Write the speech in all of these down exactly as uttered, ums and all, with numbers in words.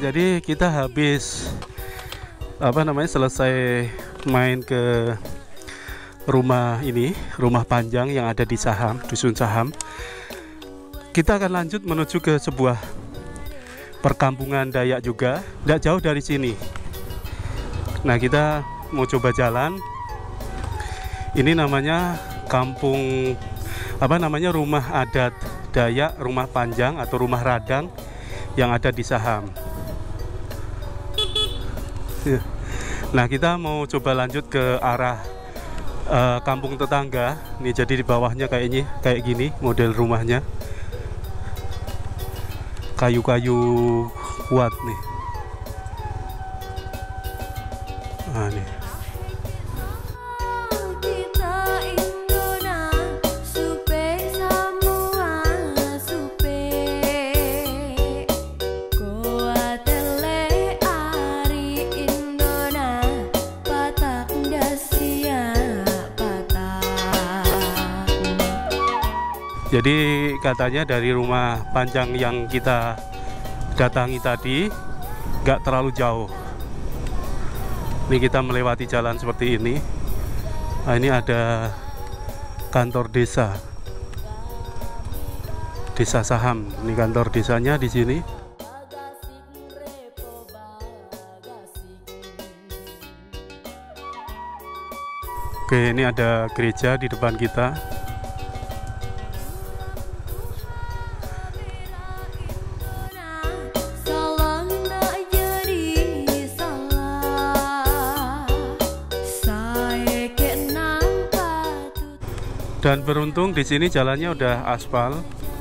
jadi kita habis apa namanya selesai main ke rumah ini, rumah Panjang yang ada di Saham, Dusun Saham. Kita akan lanjut menuju ke sebuah perkampungan Dayak juga, tidak jauh dari sini. Nah, kita mau coba jalan. Ini namanya kampung apa namanya rumah adat Dayak, rumah Panjang atau rumah Radang yang ada di Saham. Nah, kita mau coba lanjut ke arah uh, kampung tetangga. Nih, jadi di bawahnya kayak ini, kayak gini model rumahnya. Kayu-kayu kuat nih. Nah, nih. Jadi katanya dari rumah Panjang yang kita datangi tadi nggak terlalu jauh. Ini kita melewati jalan seperti ini. Nah, ini ada kantor desa, Desa Saham. Ini kantor desanya di sini. Oke, ini ada gereja di depan kita. Dan beruntung di sini jalannya udah aspal.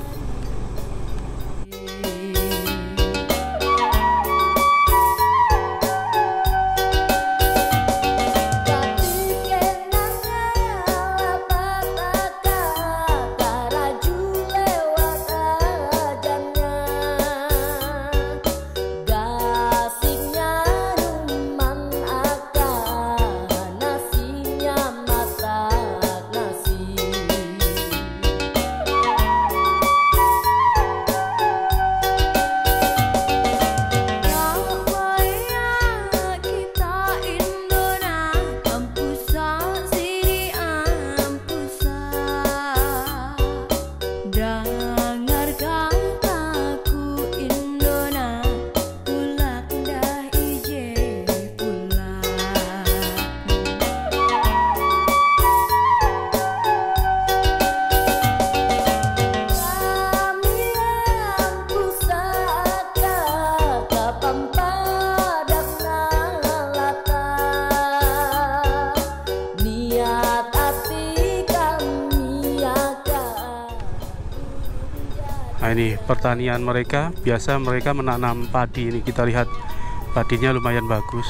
Nah, ini pertanian mereka, biasa mereka menanam padi. Ini kita lihat padinya lumayan bagus.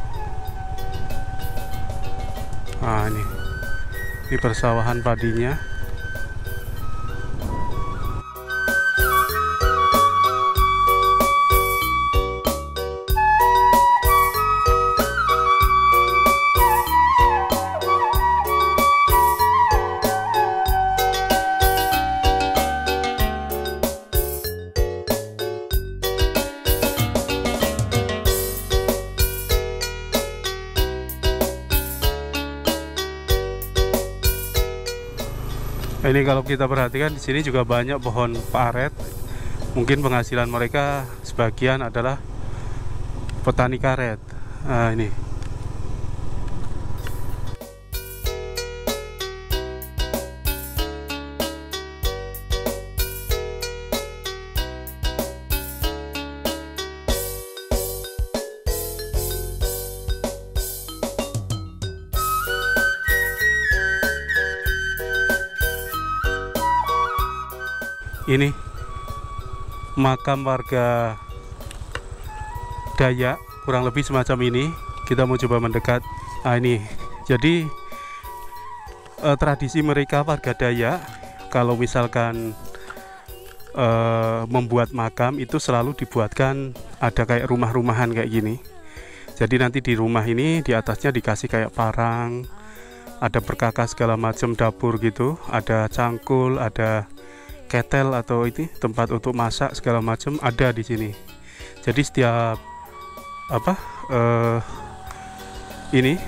Nah, ini ini persawahan padinya. Ini kalau kita perhatikan di sini juga banyak pohon paret. Mungkin penghasilan mereka sebagian adalah petani karet. Nah, ini. Ini makam warga Dayak, kurang lebih semacam ini. Kita mau coba mendekat. Nah, ini jadi eh, tradisi mereka warga Dayak, kalau misalkan eh, membuat makam itu selalu dibuatkan ada kayak rumah-rumahan kayak gini. Jadi nanti di rumah ini di atasnya dikasih kayak parang, ada perkakas segala macam, dapur gitu, ada cangkul, ada ketel atau itu tempat untuk masak segala macam ada di sini. Jadi setiap apa uh, ini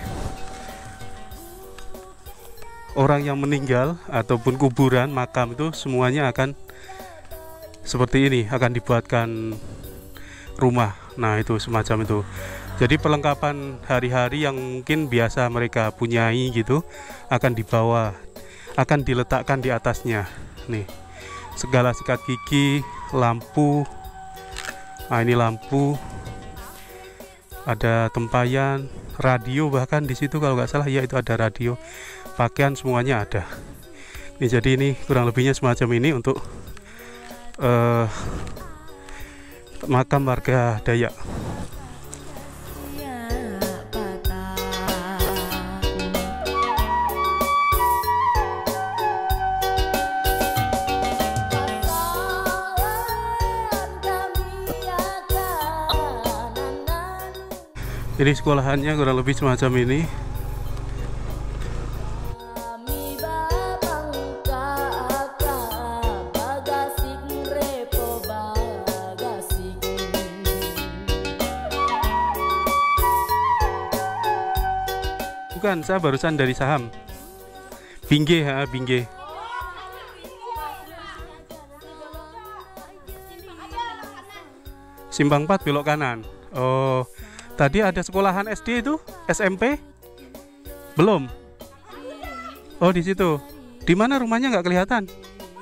orang yang meninggal ataupun kuburan, makam itu semuanya akan seperti ini, akan dibuatkan rumah. Nah itu semacam itu. Jadi perlengkapan hari-hari yang mungkin biasa mereka punyai gitu akan dibawa, akan diletakkan di atasnya. Nih, segala sikat gigi, lampu. Nah ini lampu, ada tempayan, radio bahkan di situ kalau nggak salah ya itu ada radio, pakaian semuanya ada. Ini jadi ini kurang lebihnya semacam ini untuk uh, makam warga Dayak. Jadi sekolahannya kurang lebih semacam ini. Bukan, saya barusan dari Saham. Bingge, ha, Bingge. Simpang empat belok kanan. Oh. Tadi ada sekolahan S D itu, S M P? Belum. Oh di situ. Di mana rumahnya nggak kelihatan?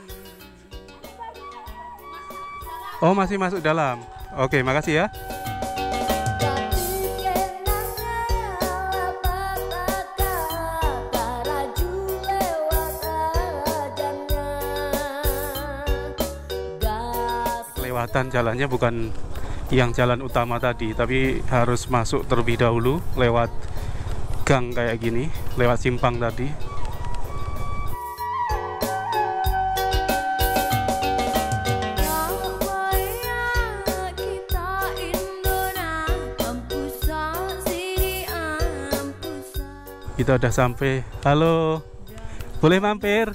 Oh masih masuk dalam. Oke, makasih ya. Kelewatan jalannya bukan yang jalan utama tadi, tapi harus masuk terlebih dahulu lewat gang kayak gini, lewat simpang tadi. Kita udah sampai. Halo, boleh mampir?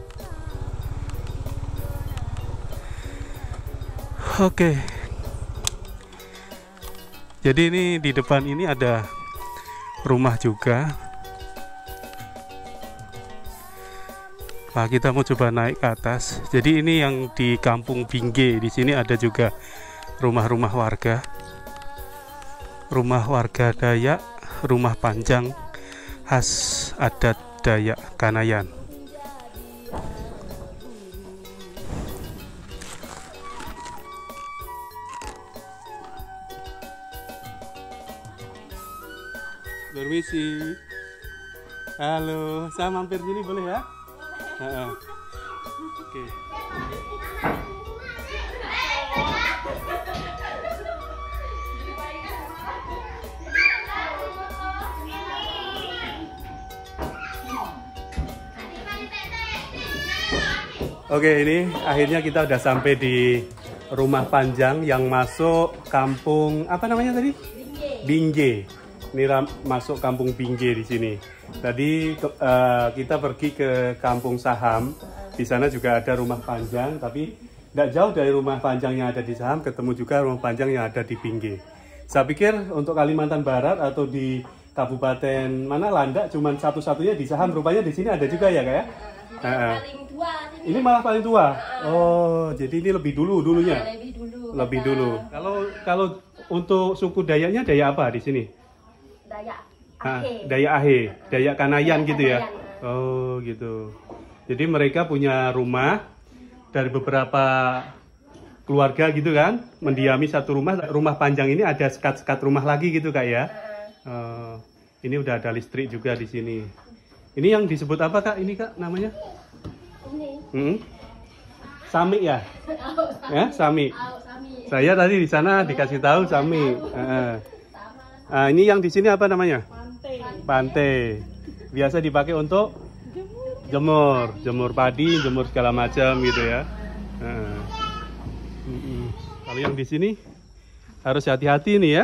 Oke. Jadi ini di depan ini ada rumah juga. Nah, kita mau coba naik ke atas. Jadi ini yang di Kampung Bingge. Di sini ada juga rumah-rumah warga. Rumah warga Dayak, rumah panjang khas adat Dayak Kanayan. Permisi. Halo, saya mampir sini boleh ya? Boleh. Oke. Oke, ini akhirnya kita udah sampai di rumah panjang yang masuk kampung apa namanya tadi? Bingge. Ini masuk kampung Bingge di sini. Tadi uh, kita pergi ke kampung Saham. Di sana juga ada rumah panjang, tapi tidak jauh dari rumah panjang yang ada di Saham, ketemu juga rumah panjang yang ada di Bingge. Saya pikir untuk Kalimantan Barat atau di Kabupaten mana Landak cuma satu-satunya di Saham. Rupanya di sini ada juga ya kayak. Uh, ini malah paling tua. Oh, jadi ini lebih dulu dulunya. Lebih dulu. Lebih dulu. Kalau kalau untuk suku Dayaknya Dayak apa di sini? Dayak Ahe. Dayak Ahe, Dayak Kanayan gitu ya. Oh gitu. Jadi mereka punya rumah dari beberapa keluarga gitu kan, mendiami satu rumah. Rumah panjang ini ada sekat-sekat rumah lagi gitu kak ya. Uh, ini udah ada listrik juga di sini. Ini yang disebut apa kak? Ini kak namanya? Ini. Hmm? Sami ya? Oh, sami. Ya sami. Oh, sami. Saya tadi di sana dikasih tahu sami. Uh. Nah, ini yang di sini apa namanya? Pantai. Pantai. Biasa dipakai untuk jemur, jemur padi, jemur segala macam gitu ya. Nah. Kalau yang di sini harus hati-hati nih ya.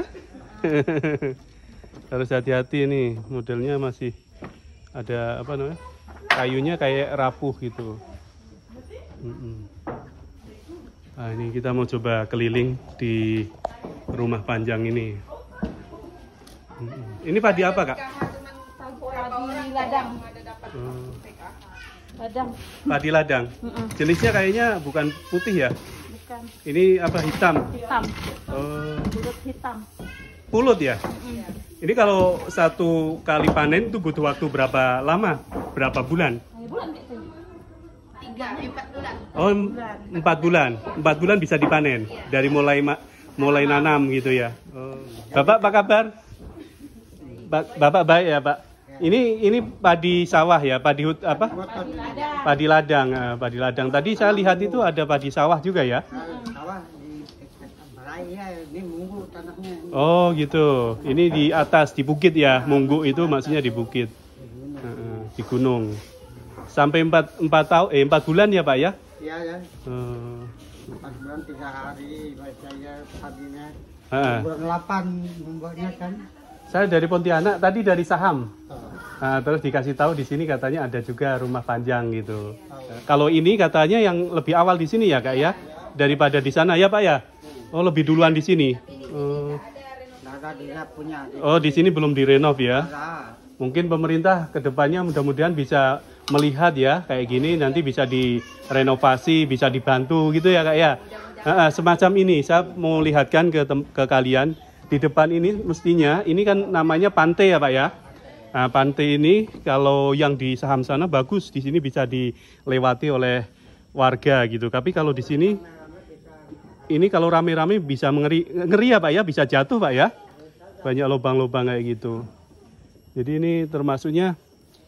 Harus hati-hati nih, modelnya masih ada apa namanya? Kayunya kayak rapuh gitu. Nah, ini kita mau coba keliling di rumah panjang ini. Ini padi apa, Kak? Padi ladang. Hmm. Ladang. Padi ladang. Mm-mm. Jenisnya kayaknya bukan putih ya? Bukan. Ini apa, hitam? Hitam. Oh, Bulut hitam. pulut ya? Mm. Ini kalau satu kali panen itu butuh waktu berapa lama? Berapa bulan? Ayo bulan kayak tadi. Tiga, empat bulan. Oh, empat bulan. Empat bulan bisa dipanen dari mulai ma- mulai nanam gitu ya. Oh. Bapak apa kabar? Ba- Bapak baik ya, Pak. Ini ini padi sawah ya, padi hut apa? Padi ladang. Padi ladang, eh, padi ladang. Tadi saya lihat itu ada padi sawah juga ya. Sawah di Balai, ini Munggu tanahnya. Oh gitu. Ini di atas di bukit ya, Munggu itu maksudnya di bukit, Eh, di gunung. Sampai empat empat tahun, eh empat bulan ya Pak ya? Iya ya, Eh, empat bulan tiga hari baca ya paginya. eh. Bulan delapan membuatnya kan. Saya dari Pontianak, tadi dari Saham. Oh, Nah, terus dikasih tahu di sini katanya ada juga rumah panjang gitu. oh. Kalau ini katanya yang lebih awal di sini ya Kak ya, daripada di sana ya Pak ya. Oh lebih duluan di sini. Oh, Nggak ada dia punya. oh di sini belum direnov ya. Ada. Mungkin pemerintah kedepannya mudah-mudahan bisa melihat ya kayak gini, nanti bisa direnovasi, bisa dibantu gitu ya Kak ya. Ah, ah, semacam ini saya mau lihatkan ke tem- ke kalian di depan ini, mestinya ini kan namanya pantai ya Pak ya. Nah, pantai ini kalau yang di Saham sana bagus, di sini bisa dilewati oleh warga gitu. Tapi kalau di sini ini kalau rame-rame bisa mengeri, ngeri ya Pak ya, bisa jatuh Pak ya. Banyak lubang-lubang kayak gitu. Jadi ini termasuknya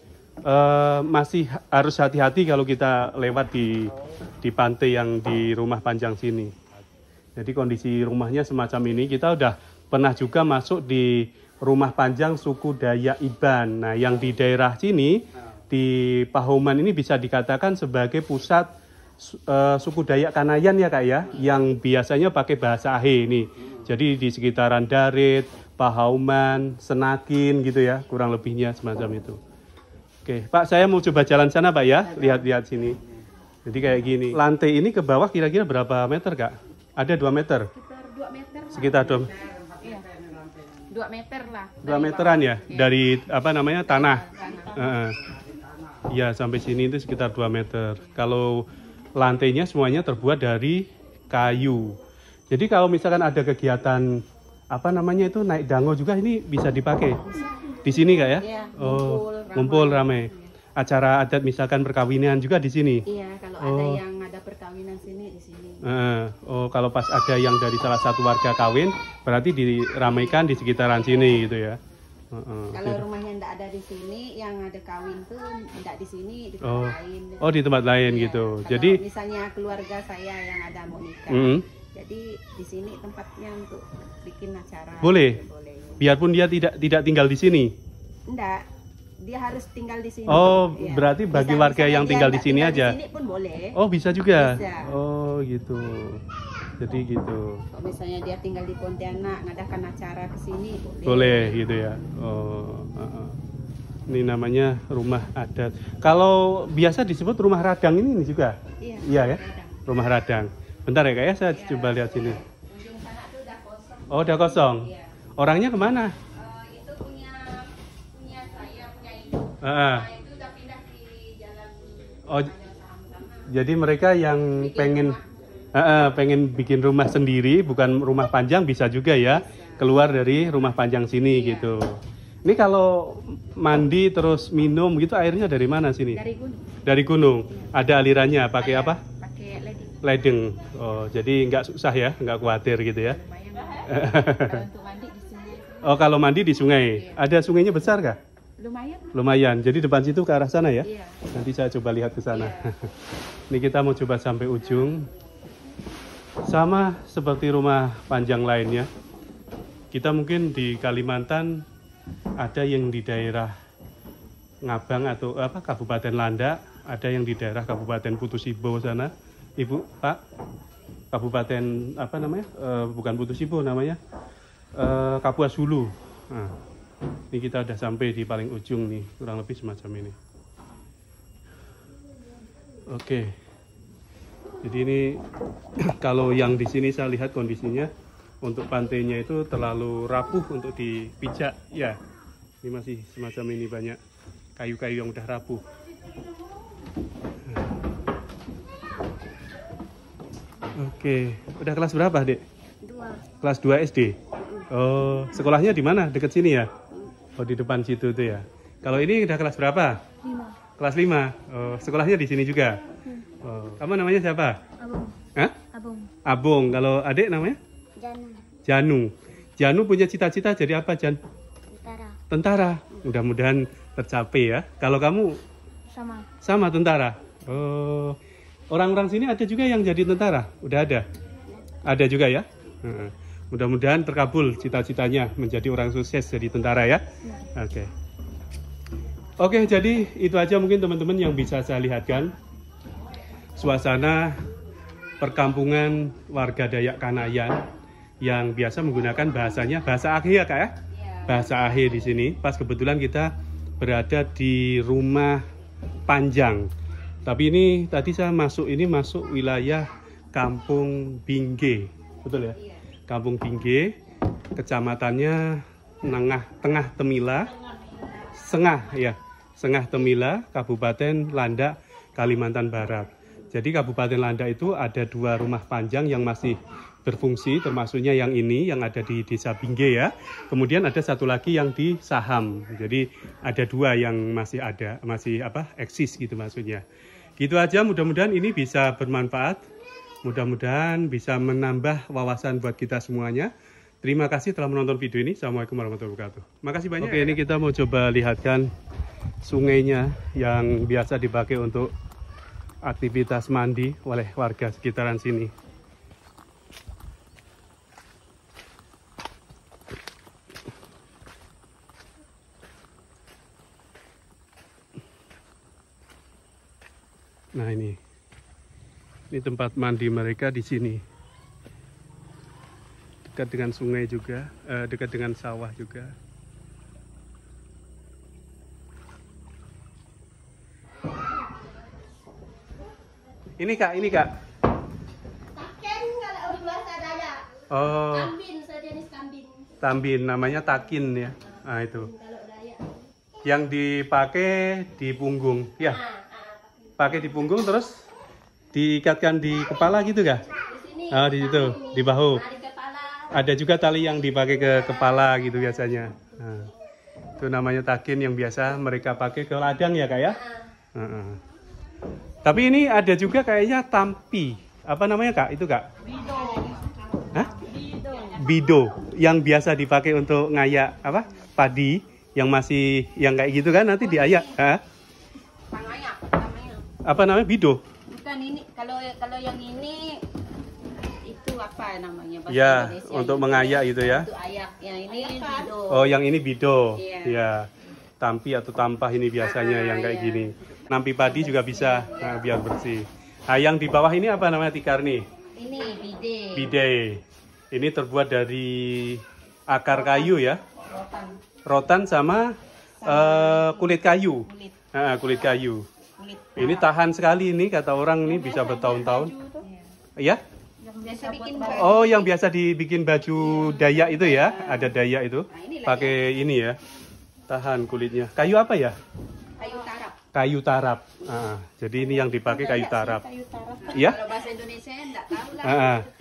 eh, masih harus hati-hati kalau kita lewat di di pantai yang di rumah panjang sini. Jadi kondisi rumahnya semacam ini. Kita udah pernah juga masuk di rumah panjang suku Dayak Iban. Nah, yang di daerah sini di Pahoman ini bisa dikatakan sebagai pusat uh, suku Dayak Kanayan ya Kak ya, yang biasanya pakai bahasa Ahe ini. Jadi di sekitaran Darit, Pahoman, Senakin gitu ya, kurang lebihnya semacam itu. Oke, Pak, saya mau coba jalan sana Pak ya, lihat-lihat sini. Jadi kayak gini. Lantai ini ke bawah kira-kira berapa meter Kak? Ada dua meter? Sekitar dua meter. Sekitar dua meter. Iya. dua meter lah. Dua meteran ya dari apa namanya tanah. Heeh. Ya sampai sini itu sekitar dua meter. Kalau lantainya semuanya terbuat dari kayu. Jadi kalau misalkan ada kegiatan apa namanya itu naik dango juga ini bisa dipakai di sini Kak ya? Iya, Oh, ngumpul, ngumpul ramai. ramai. Acara adat misalkan perkawinan juga di sini. Iya, kalau Oh. ada yang ada perkawinan sini di sini. Eh, oh kalau pas ada yang dari salah satu warga kawin berarti diramaikan di sekitaran sini gitu ya. Heeh. Kalau rumahnya tidak ada di sini, yang ada kawin tuh tidak di sini, di tempat Oh. lain. Oh di tempat lain Iya, gitu. kalau Jadi misalnya keluarga saya yang ada mau nikah, mm, jadi di sini tempatnya untuk bikin acara. Boleh? Boleh. biarpun dia tidak tidak tinggal di sini. Enggak, dia harus tinggal di sini. Oh, Iya. berarti bagi Bisa- warga misalnya yang dia tinggal di nggak sini tinggal aja. Di sini pun boleh. Oh bisa juga. Bisa. Oh gitu. Jadi gitu. Kalau misalnya dia tinggal di Pontianak, ngadakan acara ke sini boleh. Boleh gitu ya. Oh. uh-uh. Ini namanya rumah adat. Kalau biasa disebut rumah radang ini juga. Iya. Iya ya. Radang. Rumah radang. Bentar ya kak ya, saya coba lihat sini. Ujung sana tuh udah kosong. Oh udah kosong. Iya. Orangnya kemana? Eh, itu punya punya saya, punya ibu. Ah. Nah, itu udah pindah di jalan Oh, Panjang Saham sana. jadi mereka yang pengen eh, eh, pengen bikin rumah sendiri, bukan rumah panjang bisa juga ya, keluar dari rumah panjang sini Iya. gitu. Ini kalau mandi terus minum gitu airnya dari mana sini? Dari gunung. Dari gunung. Ada alirannya, pakai Ada, apa? Pakai ledeng. Ledeng. Oh, jadi nggak susah ya, nggak khawatir gitu ya. Lumayan. Kalau untuk mandi di sini Oh, kalau mandi di sungai. Ada sungainya besar kah? lumayan. Lumayan. Jadi depan situ ke arah sana ya? Iya. Nanti saya coba lihat ke sana. Ini kita mau coba sampai ujung. Sama seperti rumah panjang lainnya. Kita mungkin di Kalimantan ada yang di daerah Ngabang atau apa Kabupaten Landak, ada yang di daerah Kabupaten Putusibo sana. Ibu, Pak, Kabupaten apa namanya? Eh, bukan Putusibo namanya. Eh, Kapuas Hulu. Nah, ini kita udah sampai di paling ujung nih, kurang lebih semacam ini. Oke. Jadi ini kalau yang di sini saya lihat kondisinya untuk pantainya itu terlalu rapuh untuk dipijak ya. Ini masih semacam ini, banyak kayu-kayu yang udah rapuh. Oke, udah kelas berapa, Dek? Dua. Kelas dua S D. Oh, sekolahnya di mana? Dekat sini ya? Oh, di depan situ tuh ya. Kalau ini udah kelas berapa? Lima. Kelas lima. Oh, sekolahnya di sini juga. Oh, kamu namanya siapa? Abung. Hah? Abung. Abung. Kalau adik namanya? Janu. Janu. Janu punya cita-cita jadi apa, Jan? Tentara. Tentara. Mudah-mudahan tercapai ya. Kalau kamu? Sama. Sama tentara. Oh, orang-orang sini ada juga yang jadi tentara? Udah ada? Ada juga ya? Heeh. Mudah-mudahan terkabul cita-citanya menjadi orang sukses jadi tentara ya. Oke. Oke, jadi itu aja mungkin teman-teman yang bisa saya lihatkan. Suasana perkampungan warga Dayak Kanayan yang biasa menggunakan bahasanya bahasa Ahe ya, Kak ya? Bahasa Ahe di sini. Pas kebetulan kita berada di rumah Panjang. Tapi ini tadi saya masuk ini masuk wilayah Kampung Bingge. Betul ya? Kampung Bingge, kecamatannya Nengah Tengah Temila, Sengah ya, Sengah Temila, Kabupaten Landak, Kalimantan Barat. Jadi Kabupaten Landak itu ada dua rumah panjang yang masih berfungsi, termasuknya yang ini yang ada di Desa Bingge ya. Kemudian ada satu lagi yang di Saham. Jadi ada dua yang masih ada, masih apa eksis gitu maksudnya. Gitu aja, mudah-mudahan ini bisa bermanfaat. Mudah-mudahan bisa menambah wawasan buat kita semuanya. Terima kasih telah menonton video ini. Assalamualaikum warahmatullahi wabarakatuh. Makasih banyak. Oke, ini kita mau coba lihatkan sungainya yang biasa dipakai untuk aktivitas mandi oleh warga sekitaran sini. Nah ini. Ini tempat mandi mereka di sini. Dekat dengan sungai juga, eh, dekat dengan sawah juga. Ini Kak, ini Kak. Taken kalau bahasa Dayak. Oh. Kambin, sejenis kambin. Tambin, namanya takin ya. Nah itu. Kalau Dayak. Yang dipakai di punggung, ya. Ah, ah, Pakai di punggung terus diikatkan di kepala gitu kah? di sini. Ah, di situ, di bahu. Nah, di kepala. Ada juga tali yang dipakai ke kepala gitu biasanya. Nah, itu namanya takin yang biasa mereka pakai ke ladang ya Kak ya? Ah. Heeh. Tapi ini ada juga kayaknya tampi. Apa namanya Kak? Itu Kak? Bido. Hah? Bido. Bido yang biasa dipakai untuk ngayak apa? Padi yang masih yang kayak gitu kan nanti diayak. Hah? Pangayak namanya. Apa namanya? Bido. Bukan ini, kalau kalau yang ini itu apa namanya? Bahasa Ya, Indonesia untuk itu. mengayak itu ya. Itu ayak. Yang ini bido. Oh, yang ini bido. Iya. Ya. Tampi atau tampah ini biasanya Ah, yang kayak iya. gini. Nampi padi juga bisa, nah, biar bersih. Nah, yang di bawah ini apa namanya tikar nih? Ini bide. Bide. Ini terbuat dari akar kayu ya. Rotan. Rotan sama, eh, kulit kayu. Kulit. Nah, kulit kayu. Kulit. Ini tahan sekali ini kata orang ini bisa bertahun-tahun. Ya? Yang biasa bikin Oh, yang biasa dibikin baju Dayak itu ya? Ada Dayak itu. Pakai ini ya. Tahan kulitnya. Kayu apa ya? kayu tarap. Kayu tarap. Ah, jadi ini yang dipakai kayu tarap. Kayu tarap. Iya? Kalau bahasa Indonesia enggak tahu lah. Ah, ah.